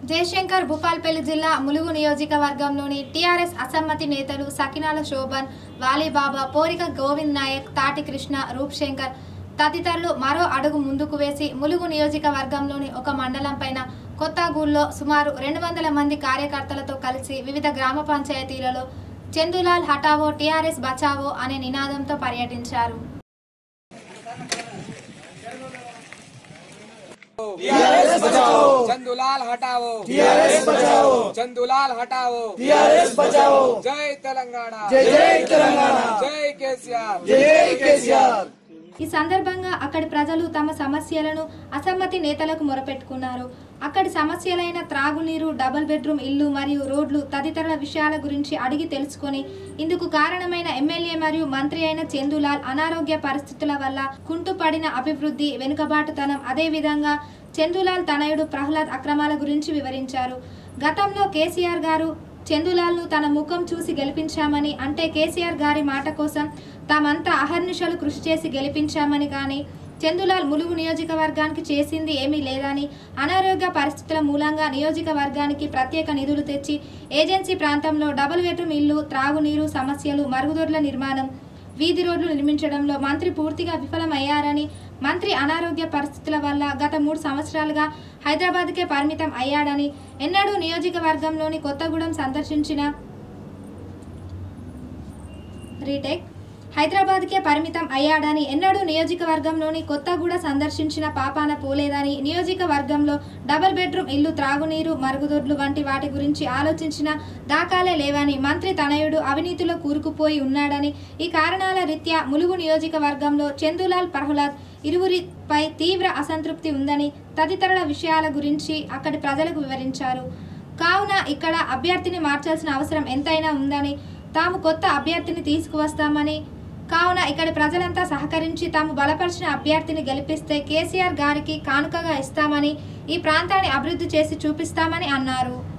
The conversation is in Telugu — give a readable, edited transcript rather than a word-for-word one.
జయశంకర్ భూపాల్పల్లి జిల్లా ములుగు నియోజకవర్గంలోని టీఆర్ఎస్ అసమ్మతి నేతలు సకినాల శోభన్, వాలీబాబా, పోరిక గోవింద్ నాయక్, తాటి కృష్ణ, రూప్ శంకర్ తదితరులు మరో అడుగు ముందుకు వేసి ములుగు నియోజకవర్గంలోని ఒక మండలం పైన కొత్తగూడలో సుమారు 200 మంది కార్యకర్తలతో కలిసి వివిధ గ్రామ పంచాయతీలలో చందులాల్ హటావో టీఆర్ఎస్ బచావో అనే నినాదంతో పర్యటించారు. टीआरएस बचाओ, चंदूलाल हटाओ, टीआरएस बचाओ, चंदूलाल हटाओ, टीआरएस बचाओ, जय तेलंगाना, जय जय तेलंगाना, जय केसीआर, जय जय केसीआर। ఈ సందర్భంగా అక్కడి ప్రజలు తమ సమస్యలను అసమ్మతి నేతలకు మొరపెట్టుకున్నారు. అక్కడి సమస్యలైన త్రాగునీరు, డబుల్ బెడ్రూమ్ ఇల్లు మరియు రోడ్లు తదితరుల విషయాల గురించి అడిగి తెలుసుకొని ఇందుకు కారణమైన ఎమ్మెల్యే మరియు మంత్రి అయిన చందులాల్ అనారోగ్య పరిస్థితుల వల్ల కుంటుపడిన అభివృద్ధి, వెనుకబాటుతనం, అదేవిధంగా చందులాల్ తనయుడు ప్రహ్లాద్ అక్రమాల గురించి వివరించారు. గతంలో కేసీఆర్ గారు చందులాల్ను తన ముఖం చూసి గెలిపించామని, అంటే కేసీఆర్ గారి మాట కోసం తామంతా అహర్నిశలు కృషి చేసి గెలిపించామని, కానీ చందులాల్ ములుగు నియోజకవర్గానికి చేసింది ఏమీ లేదని, అనారోగ్య పరిస్థితుల మూలంగా నియోజకవర్గానికి ప్రత్యేక నిధులు తెచ్చి ఏజెన్సీ ప్రాంతంలో డబుల్ బెడ్రూమ్ ఇల్లు, త్రాగునీరు సమస్యలు, మరుగుదొడ్ల నిర్మాణం, వీధి రోడ్లు నిర్మించడంలో మంత్రి పూర్తిగా విఫలమయ్యారని, మంత్రి అనారోగ్య పరిస్థితుల వల్ల గత 3 సంవత్సరాలుగా హైదరాబాద్కే పరిమితం అయ్యాడని, ఎన్నడూ నియోజకవర్గంలోని కొత్తగూడెం సందర్శించిన హైదరాబాద్కే పరిమితం అయ్యాడని, ఎన్నడూ నియోజకవర్గంలోని కొత్తగూడ సందర్శించిన పాపాన పోలేదని, నియోజకవర్గంలో డబుల్ బెడ్రూమ్ ఇల్లు, త్రాగునీరు, మరుగుదొడ్లు వంటి వాటి గురించి ఆలోచించిన దాఖలే లేవని, మంత్రి తనయుడు అవినీతిలో కూరుకుపోయి ఉన్నాడని, ఈ కారణాల రీత్యా ములుగు నియోజకవర్గంలో చందులాల్, ప్రహ్లాద్ ఇరువురిపై తీవ్ర అసంతృప్తి ఉందని తదితరుల విషయాల గురించి అక్కడి ప్రజలకు వివరించారు. కావున ఇక్కడ అభ్యర్థిని మార్చాల్సిన అవసరం ఎంతైనా ఉందని, తాము కొత్త అభ్యర్థిని తీసుకువస్తామని, కావున ఇక్కడి ప్రజలంతా సహకరించి తాము బలపరిచిన అభ్యర్థిని గెలిపిస్తే కేసీఆర్ గారికి కానుకగా ఇస్తామని, ఈ ప్రాంతాన్ని అభివృద్ధి చేసి చూపిస్తామని అన్నారు.